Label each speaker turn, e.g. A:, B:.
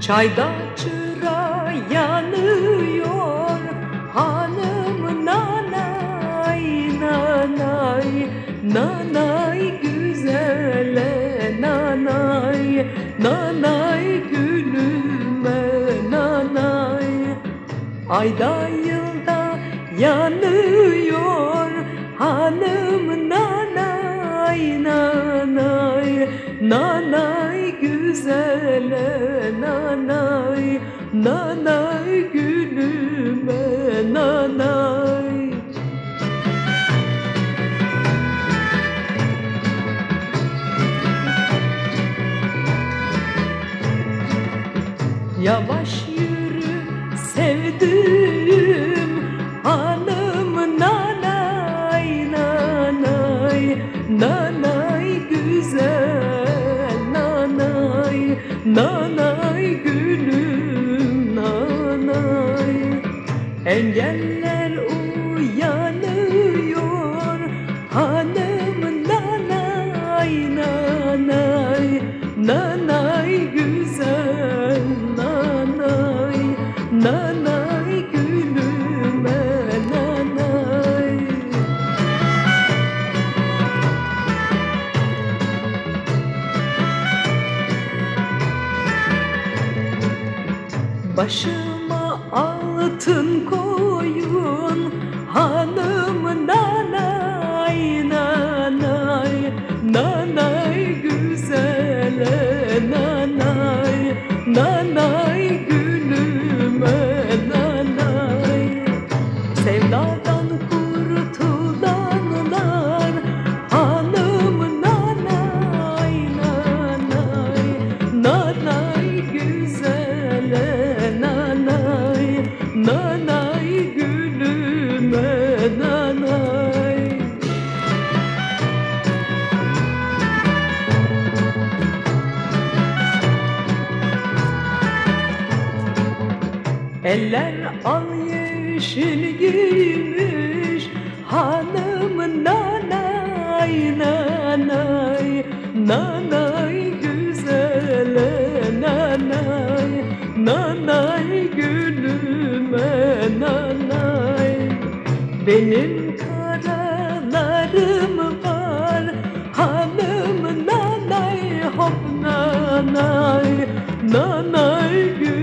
A: Çayda çıra yanıyor hanım nanay nanay, nanay güzele nanay, nanay gülüme nanay. Ayda yılda yanıyor hanım nanay nanay, nanay güzele nanay, nanay gülüme nanay. Yavaş yürü sevdim hanım nanay nanay, nanay güzel nanay, nanay gülüm nanay. Engeller uyanıyor hanım nanay nanay, nanay güzel nanay, nanay gülüme nanay. Başıma altın koyun hanım nanay nanay, nanay güzele nanay, nanay gülüme nanay. Sevdadan kurtulanlar hanım nanay nanay, nanay güzele nanay, nanay gülüme nanay. Eller al yeşil giymiş hanım nanay nanay, nanay güzele nanay, nanay gülüme nanay. Benim karalarım var hanım nanay, hop nanay, nanay gülüme